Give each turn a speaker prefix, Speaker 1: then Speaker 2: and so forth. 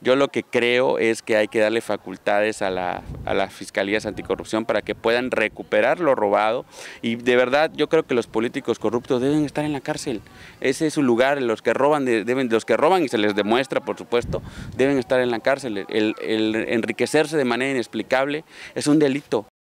Speaker 1: Yo lo que creo es que hay que darle facultades a las fiscalías anticorrupción para que puedan recuperar lo robado, y de verdad yo creo que los políticos corruptos deben estar en la cárcel. Ese es su lugar. Los que roban, los que roban y se les demuestra, por supuesto, deben estar en la cárcel. El enriquecerse de manera inexplicable es un delito.